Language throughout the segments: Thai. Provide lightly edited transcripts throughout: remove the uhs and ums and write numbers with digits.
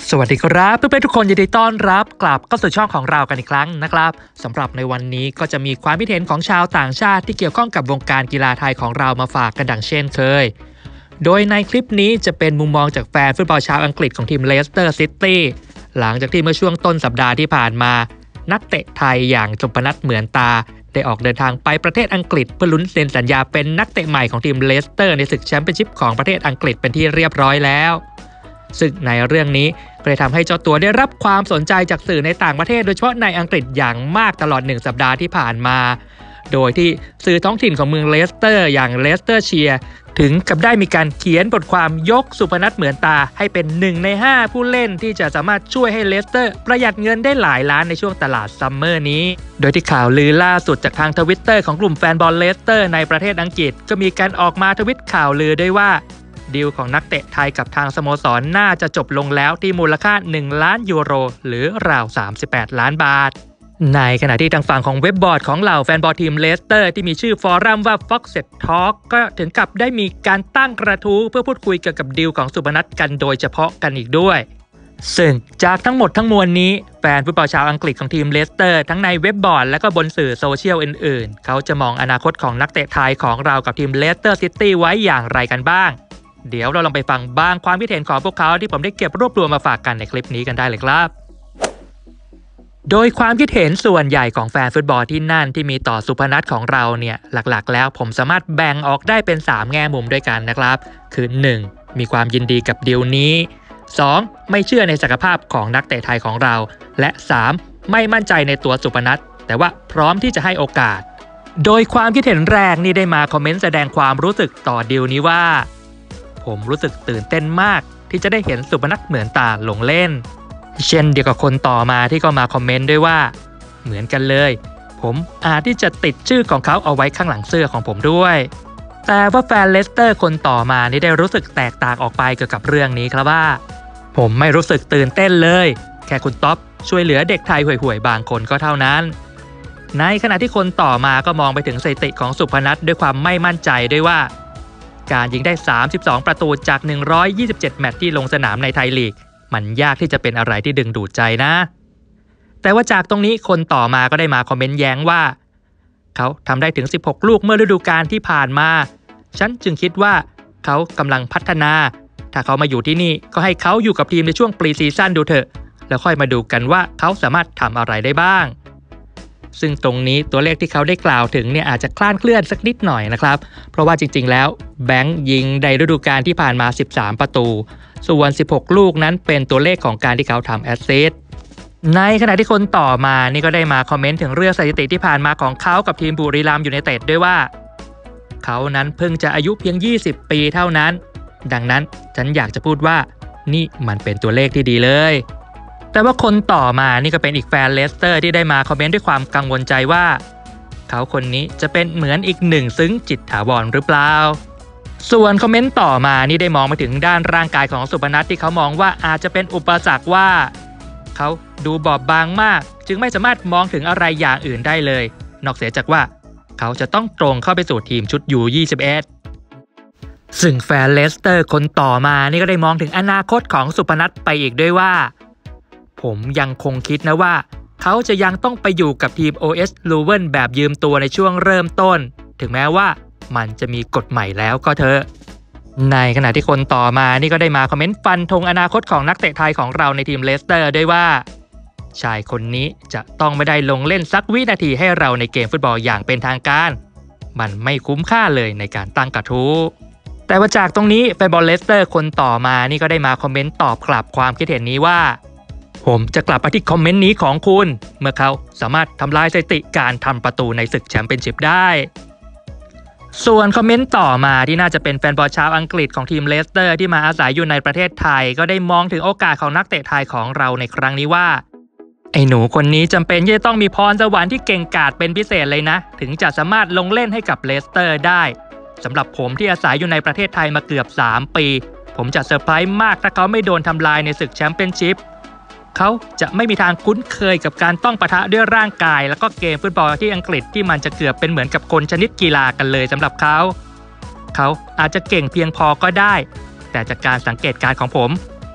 สวัสดีครับเพื่อนๆทุกคนยินดีต้อนรับกลับเข้าสู่ช่องของเรากันอีกครั้งนะครับสำหรับในวันนี้ก็จะมีความคิดเห็นของชาวต่างชาติที่เกี่ยวข้องกับวงการกีฬาไทยของเรามาฝากกันดังเช่นเคยโดยในคลิปนี้จะเป็นมุมมองจากแฟนฟุตบอลชาวอังกฤษของทีมเลสเตอร์ซิตี้หลังจากที่เมื่อช่วงต้นสัปดาห์ที่ผ่านมานักเตะไทยอย่างจมพนัสเหมือนตาได้ออกเดินทางไปประเทศอังกฤษเพื่อลุ้นเซ็นสัญญาเป็นนักเตะใหม่ของทีมเลสเตอร์ในศึกแชมเปี้ยนชิพของประเทศอังกฤษเป็นที่เรียบร้อยแล้วซึ่งในเรื่องนี้ก็ได้ทำให้เจ้าตัวได้รับความสนใจจากสื่อในต่างประเทศโดยเฉพาะในอังกฤษอย่างมากตลอด1สัปดาห์ที่ผ่านมาโดยที่สื่อท้องถิ่นของเมืองเลสเตอร์อย่างเลสเตอร์เชียร์ถึงกับได้มีการเขียนบทความยกสุพนัทเหมือนตาให้เป็น1ใน5ผู้เล่นที่จะสามารถช่วยให้เลสเตอร์ประหยัดเงินได้หลายล้านในช่วงตลาดซัมเมอร์นี้โดยที่ข่าวลือล่าสุดจากทาง Twitter ของกลุ่มแฟนบอลเลสเตอร์ในประเทศอังกฤษก็มีการออกมาทวิตข่าวลือด้วยว่าดีลของนักเตะไทยกับทางสโมสรน่าจะจบลงแล้วที่มูลค่า1ล้านยูโรหรือราว38ล้านบาทในขณะที่ทางฝั่งของเว็บบอร์ดของเหล่าแฟนบอลทีมเลสเตอร์ที่มีชื่อฟอรัมว่า Foxes Talk ก็ถึงกับได้มีการตั้งกระทู้เพื่อพูดคุยเกี่ยวกับดีลของสุพนัทกันโดยเฉพาะกันอีกด้วยซึ่งจากทั้งหมดทั้งมวลนี้แฟนฟุตบอลชาวอังกฤษของทีมเลสเตอร์ทั้งในเว็บบอร์ดและก็บนสื่อโซเชียลอื่นๆเขาจะมองอนาคตของนักเตะไทยของเรากับทีมเลสเตอร์ซิตี้ไว้อย่างไรกันบ้างเดี๋ยวเราลองไปฟังบางความคิดเห็นของพวกเขาที่ผมได้เก็บรวบรวมมาฝากกันในคลิปนี้กันได้เลยครับโดยความคิดเห็นส่วนใหญ่ของแฟนฟุตบอลที่นั่นที่มีต่อสุพนัทของเราเนี่ยหลักๆแล้วผมสามารถแบ่งออกได้เป็น3แง่มุมด้วยกันนะครับคือ 1. มีความยินดีกับดีลนี้ 2. ไม่เชื่อในศักยภาพของนักเตะไทยของเราและ 3. ไม่มั่นใจในตัวสุพนัทแต่ว่าพร้อมที่จะให้โอกาสโดยความคิดเห็นแรกนี่ได้มาคอมเมนต์แสดงความรู้สึกต่อดีลนี้ว่าผมรู้สึกตื่นเต้นมากที่จะได้เห็นสุพนัทเหมือนตาลงเล่นเช่นเดียวกับคนต่อมาที่ก็มาคอมเมนต์ด้วยว่าเหมือนกันเลยผมอาจที่จะติดชื่อของเขาเอาไว้ข้างหลังเสื้อของผมด้วยแต่ว่าแฟนเลสเตอร์คนต่อมานี่ได้รู้สึกแตกต่างออกไปเกี่ยวกับเรื่องนี้ครับว่าผมไม่รู้สึกตื่นเต้นเลยแค่คุณต๊อปช่วยเหลือเด็กไทยห่วยๆบางคนก็เท่านั้นในขณะที่คนต่อมาก็มองไปถึงสถิติของสุพนัทด้วยความไม่มั่นใจด้วยว่าการยิงได้32ประตูจาก127แมตช์ที่ลงสนามในไทยลีกมันยากที่จะเป็นอะไรที่ดึงดูดใจนะแต่ว่าจากตรงนี้คนต่อมาก็ได้มาคอมเมนต์แย้งว่าเขาทำได้ถึง16ลูกเมื่อฤดูกาลที่ผ่านมาฉันจึงคิดว่าเขากำลังพัฒนาถ้าเขามาอยู่ที่นี่ก็ให้เขาอยู่กับทีมในช่วงปรีซีซั่นดูเถอะแล้วค่อยมาดูกันว่าเขาสามารถทำอะไรได้บ้างซึ่งตรงนี้ตัวเลขที่เขาได้กล่าวถึงเนี่ยอาจจะคลาดเคลื่อนสักนิดหน่อยนะครับเพราะว่าจริงๆแล้วแบงค์ยิงในฤดูกาลที่ผ่านมา13ประตูส่วน16ลูกนั้นเป็นตัวเลขของการที่เขาทำแอสซิสต์ในขณะที่คนต่อมานี่ก็ได้มาคอมเมนต์ถึงเรื่องสถิติที่ผ่านมาของเขากับทีมบุรีรัมย์ยูไนเต็ดด้วยว่าเขานั้นเพิ่งจะอายุเพียง20ปีเท่านั้นดังนั้นฉันอยากจะพูดว่านี่มันเป็นตัวเลขที่ดีเลยแต่ว่าคนต่อมานี่ก็เป็นอีกแฟนเลสเตอร์ที่ได้มาคอมเมนต์ด้วยความกังวลใจว่าเขาคนนี้จะเป็นเหมือนอีกหนึ่งซึ้งจิตถาวรหรือเปล่าส่วนคอมเมนต์ต่อมานี่ได้มองไปถึงด้านร่างกายของสุพนัทที่เขามองว่าอาจจะเป็นอุปสรรคว่าเขาดูบอบบางมากจึงไม่สามารถมองถึงอะไรอย่างอื่นได้เลยนอกเสียจากว่าเขาจะต้องตรงเข้าไปสู่ทีมชุดU21ซึ่งแฟนเลสเตอร์คนต่อมานี่ก็ได้มองถึงอนาคตของสุพนัทไปอีกด้วยว่าผมยังคงคิดนะว่าเขาจะยังต้องไปอยู่กับทีม OS Leuven แบบยืมตัวในช่วงเริ่มต้นถึงแม้ว่ามันจะมีกฎใหม่แล้วก็เถอะในขณะที่คนต่อมานี่ก็ได้มาคอมเมนต์ฟันธงอนาคตของนักเตะไทยของเราในทีมเลสเตอร์ด้วยว่าชายคนนี้จะต้องไม่ได้ลงเล่นสักวินาทีให้เราในเกมฟุตบอลอย่างเป็นทางการมันไม่คุ้มค่าเลยในการตั้งกระทู้แต่ว่าจากตรงนี้แฟนบอลเลสเตอร์คนต่อมานี่ก็ได้มาคอมเมนต์ตอบกลับความคิดเห็นนี้ว่าผมจะกลับมาที่คอมเมนต์นี้ของคุณเมื่อเขาสามารถทำลายสถิติการทำประตูในศึกแชมเปี้ยนชิพได้ส่วนคอมเมนต์ต่อมาที่น่าจะเป็นแฟนบอลชาวอังกฤษของทีมเลสเตอร์ที่มาอาศัยอยู่ในประเทศไทยก็ได้มองถึงโอกาสของนักเตะไทยของเราในครั้งนี้ว่าไอ้หนูคนนี้จำเป็นที่จะต้องมีพรสวรรค์ที่เก่งกาจเป็นพิเศษเลยนะถึงจะสามารถลงเล่นให้กับเลสเตอร์ได้สำหรับผมที่อาศัยอยู่ในประเทศไทยมาเกือบ3ปีผมจะเซอร์ไพรส์มากถ้าเขาไม่โดนทำลายในศึกแชมเปี้ยนชิพเขาจะไม่มีทางคุ้นเคยกับการต้องปะทะด้วยร่างกายแล้วก็เกมฟุตบอลที่อังกฤษที่มันจะเกือบเป็นเหมือนกับคนชนิดกีฬากันเลยสำหรับเขาอาจจะเก่งเพียงพอก็ได้แต่จากการสังเกตการณ์ของผม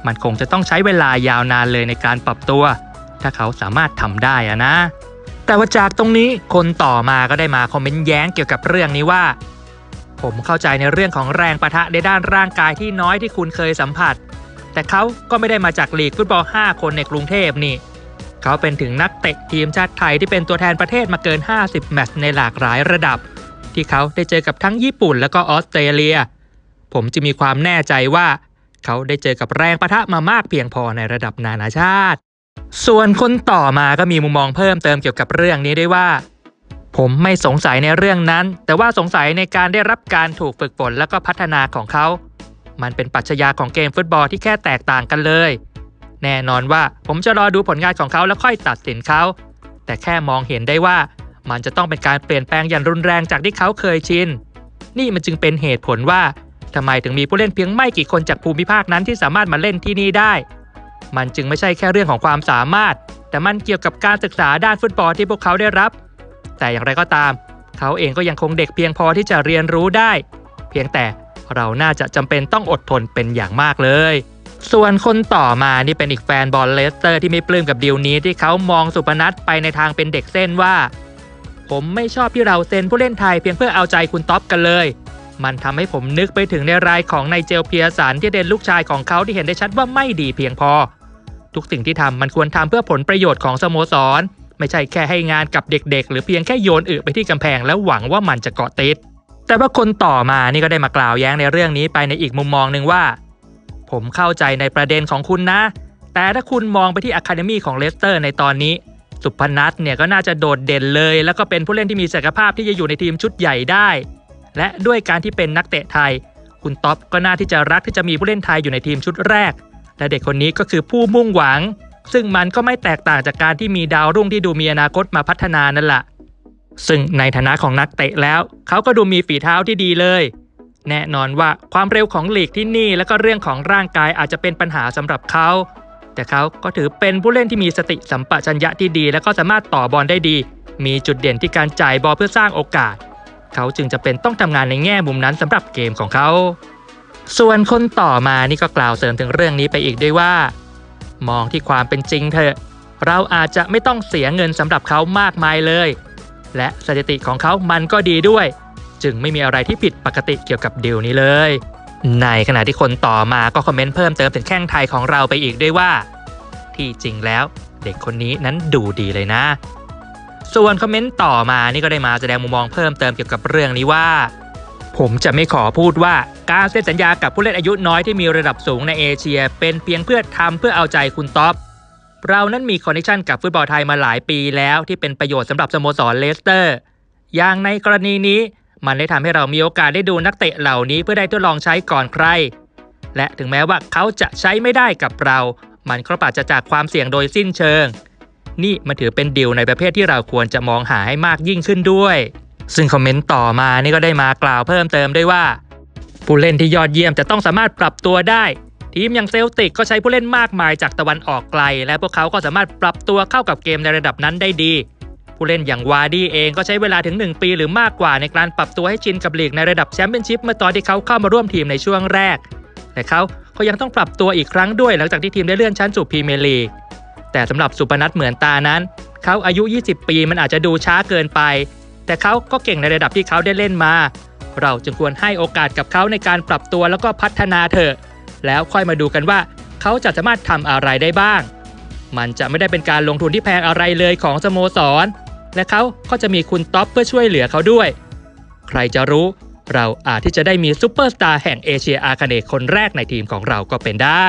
มันคงจะต้องใช้เวลายาวนานเลยในการปรับตัวถ้าเขาสามารถทำได้นะ แต่ว่าจากตรงนี้คนต่อมาก็ได้มาคอมเมนต์แย้งเกี่ยวกับเรื่องนี้ว่าผมเข้าใจในเรื่องของแรงปะทะในด้านร่างกายที่น้อยที่คุณเคยสัมผัสแต่เขาก็ไม่ได้มาจากลีกฟุตบอล5คนในกรุงเทพนี่เขาเป็นถึงนักเตะทีมชาติไทยที่เป็นตัวแทนประเทศมาเกิน50แมตช์ในหลากหลายระดับที่เขาได้เจอกับทั้งญี่ปุ่นและก็ออสเตรเลียผมจะมีความแน่ใจว่าเขาได้เจอกับแรงปะทะมามากเพียงพอในระดับนานาชาติส่วนคนต่อมาก็มีมุมมองเพิ่มเติมเกี่ยวกับเรื่องนี้ด้วยว่าผมไม่สงสัยในเรื่องนั้นแต่ว่าสงสัยในการได้รับการถูกฝึกฝนและก็พัฒนาของเขามันเป็นปรัชญาของเกมฟุตบอลที่แค่แตกต่างกันเลยแน่นอนว่าผมจะรอดูผลงานของเขาแล้วค่อยตัดสินเขาแต่แค่มองเห็นได้ว่ามันจะต้องเป็นการเปลี่ยนแปลงอย่างรุนแรงจากที่เขาเคยชินนี่มันจึงเป็นเหตุผลว่าทำไมถึงมีผู้เล่นเพียงไม่กี่คนจากภูมิภาคนั้นที่สามารถมาเล่นที่นี่ได้มันจึงไม่ใช่แค่เรื่องของความสามารถแต่มันเกี่ยวกับการศึกษาด้านฟุตบอลที่พวกเขาได้รับแต่อย่างไรก็ตามเขาเองก็ยังคงเด็กเพียงพอที่จะเรียนรู้ได้เพียงแต่เราน่าจะจำเป็นต้องอดทนเป็นอย่างมากเลยส่วนคนต่อมานี่เป็นอีกแฟนบอลเลสเตอร์ที่ไม่ปลื้มกับดีลนี้ที่เขามองสุพนัทไปในทางเป็นเด็กเส้นว่าผมไม่ชอบที่เราเซ็นผู้เล่นไทยเพียงเพื่อเอาใจคุณท็อปกันเลยมันทำให้ผมนึกไปถึงในรายของไนเจลเพียสันที่เป็นลูกชายของเขาที่เห็นได้ชัดว่าไม่ดีเพียงพอทุกสิ่งที่ทำมันควรทำเพื่อผลประโยชน์ของสโมสรไม่ใช่แค่ให้งานกับเด็กๆหรือเพียงแค่โยนอึไปที่กำแพงแล้วหวังว่ามันจะเกาะติดแต่ว่าคนต่อมานี่ก็ได้มากล่าวแย้งในเรื่องนี้ไปในอีกมุมมองหนึ่งว่าผมเข้าใจในประเด็นของคุณนะแต่ถ้าคุณมองไปที่อะคาเดมี่ของเลสเตอร์ในตอนนี้สุพนัทเนี่ยก็น่าจะโดดเด่นเลยแล้วก็เป็นผู้เล่นที่มีศักยภาพที่จะอยู่ในทีมชุดใหญ่ได้และด้วยการที่เป็นนักเตะไทยคุณท็อปก็น่าที่จะรักที่จะมีผู้เล่นไทยอยู่ในทีมชุดแรกและเด็กคนนี้ก็คือผู้มุ่งหวังซึ่งมันก็ไม่แตกต่างจากการที่มีดาวรุ่งที่ดูมีอนาคตมาพัฒนานั่นแหละซึ่งในฐานะของนักเตะแล้วเขาก็ดูมีฝีเท้าที่ดีเลยแน่นอนว่าความเร็วของลีกที่นี่และก็เรื่องของร่างกายอาจจะเป็นปัญหาสำหรับเขาแต่เขาก็ถือเป็นผู้เล่นที่มีสติสัมปชัญญะที่ดีและก็สามารถต่อบอลได้ดีมีจุดเด่นที่การจ่ายบอลเพื่อสร้างโอกาสเขาจึงจะเป็นต้องทำงานในแง่มุมนั้นสำหรับเกมของเขาส่วนคนต่อมานี่ก็กล่าวเสริมถึงเรื่องนี้ไปอีกด้วยว่ามองที่ความเป็นจริงเถอะเราอาจจะไม่ต้องเสียเงินสำหรับเขามากมายเลยและสถิติของเขามันก็ดีด้วยจึงไม่มีอะไรที่ผิดปกติเกี่ยวกับดีลนี้เลยในขณะที่คนต่อมาก็คอมเมนต์เพิ่มเติมถึงแข้งไทยของเราไปอีกด้วยว่าที่จริงแล้วเด็กคนนี้นั้นดูดีเลยนะส่วนคอมเมนต์ต่อมานี่ก็ได้มาแสดงมุมมองเพิ่มเติมเกี่ยวกับเรื่องนี้ว่าผมจะไม่ขอพูดว่าการเซ็นสัญญากับผู้เล่นอายุน้อยที่มีระดับสูงในเอเชียเป็นเพียงเพื่อเอาใจคุณท็อปเรานั้นมีคอนเนคชั่นกับฟุตบอลไทยมาหลายปีแล้วที่เป็นประโยชน์สำหรับสโมสรเลสเตอร์อย่างในกรณีนี้มันได้ทำให้เรามีโอกาสได้ดูนักเตะเหล่านี้เพื่อได้ทดลองใช้ก่อนใครและถึงแม้ว่าเขาจะใช้ไม่ได้กับเรามันก็ปราศจากความเสี่ยงโดยสิ้นเชิงนี่มันถือเป็นดีลในประเภทที่เราควรจะมองหาให้มากยิ่งขึ้นด้วยซึ่งคอมเมนต์ต่อมานี่ก็ได้มากล่าวเพิ่มเติมด้วยว่าผู้เล่นที่ยอดเยี่ยมจะต้องสามารถปรับตัวได้ทีมอย่างเซลติกก็ใช้ผู้เล่นมากมายจากตะวันออกไกลและพวกเขาก็สามารถปรับตัวเข้ากับเกมในระดับนั้นได้ดีผู้เล่นอย่างวาร์ดี้เองก็ใช้เวลาถึง1 ปีหรือมากกว่าในการปรับตัวให้ชินกับลีกในระดับแชมเปี้ยนชิพเมื่อตอนที่เขาเข้ามาร่วมทีมในช่วงแรกแต่เขายังต้องปรับตัวอีกครั้งด้วยหลังจากที่ทีมได้เลื่อนชั้นสู่พรีเมียร์ลีกแต่สำหรับสุพนัทเหมือนตานั้นเขาอายุ20 ปีมันอาจจะดูช้าเกินไปแต่เขาก็เก่งในระดับที่เขาได้เล่นมาเราจึงควรให้โอกาสกับเขาในการปรับตัวแล้วก็พัฒนาเถอะแล้วค่อยมาดูกันว่าเขาจะสามารถทำอะไรได้บ้างมันจะไม่ได้เป็นการลงทุนที่แพงอะไรเลยของสโมสรและเขาก็จะมีคุณท็อปเพื่อช่วยเหลือเขาด้วยใครจะรู้เราอาจที่จะได้มีซุปเปอร์สตาร์แห่งเอเชียอาคเนย์คนแรกในทีมของเราก็เป็นได้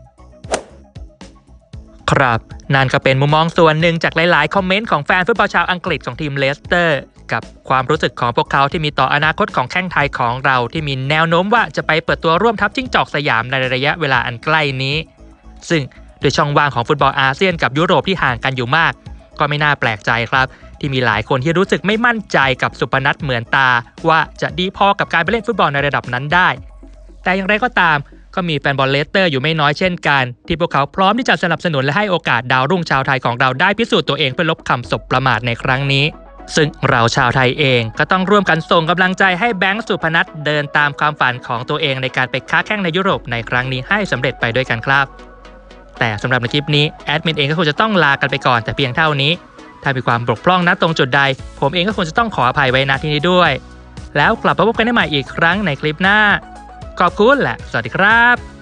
ครับนั่นก็เป็นมุมมองส่วนหนึ่งจากหลายๆคอมเมนต์ของแฟนฟุตบอลชาวอังกฤษของทีมเลสเตอร์กับความรู้สึกของพวกเขาที่มีต่ออนาคตของแข้งไทยของเราที่มีแนวโน้มว่าจะไปเปิดตัวร่วมทัพจิ้งจอกสยามในระยะเวลาอันใกล้นี้ซึ่งโดยช่องว่างของฟุตบอลอาเซียนกับยุโรปที่ห่างกันอยู่มากก็ไม่น่าแปลกใจครับที่มีหลายคนที่รู้สึกไม่มั่นใจกับสุพนัทเหมือนตาว่าจะดีพอกับการไปเล่นฟุตบอลในระดับนั้นได้แต่อย่างไรก็ตามก็มีแฟนบอลเลสเตอร์อยู่ไม่น้อยเช่นกันที่พวกเขาพร้อมที่จะสนับสนุนและให้โอกาสดาวรุ่งชาวไทยของเราได้พิสูจน์ตัวเองเพื่อลบคำสบประมาทในครั้งนี้ซึ่งเราชาวไทยเองก็ต้องร่วมกันส่งกำลังใจให้แบงค์สุพนัทเดินตามความฝันของตัวเองในการไปค้าแข้งในยุโรปในครั้งนี้ให้สำเร็จไปด้วยกันครับแต่สำหรับในคลิปนี้แอดมินเองก็คงจะต้องลากันไปก่อนแต่เพียงเท่านี้ถ้ามีความบกพร่องณตรงจุดใดผมเองก็คงจะต้องขออภัยไว้ณที่นี้ด้วยแล้วกลับมาพบกันได้ใหม่อีกครั้งในคลิปหน้าขอบคุณและสวัสดีครับ